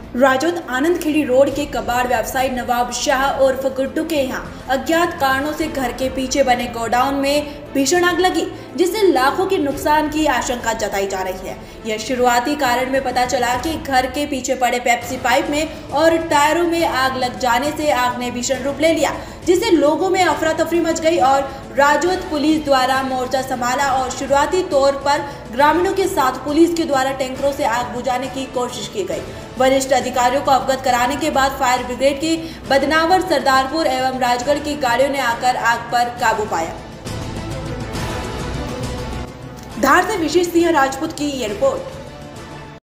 Rajound आनंदखेड़ी road के कबाड़ व्यवसायी नवाब शाह उर्फ गुड्डू के यहाँ अज्ञात कारणों से घर के पीछे बने गोडाउन में भीषण आग लगी, जिससे लाखों के नुकसान की आशंका जताई जा रही है। यह शुरुआती कारण में पता चला कि घर के पीछे पड़े पेप्सी पाइप में और टायरों में आग लग जाने से आग ने भीषण रूप ले लिया, जिससे लोगों में अफरा तफरी मच गई और राजौंद पुलिस द्वारा मोर्चा संभाला और शुरुआती तौर पर ग्रामीणों के साथ पुलिस के द्वारा टैंकरों से आग बुझाने की कोशिश की गई। वरिष्ठ अधिकारियों को अवगत कराने के बाद फायर ब्रिगेड की बदनावर, सरदारपुर एवं राजगढ़ की गाड़ियों ने आकर आग पर काबू पाया। धार से विशेष सिंह राजपूत की ये रिपोर्ट।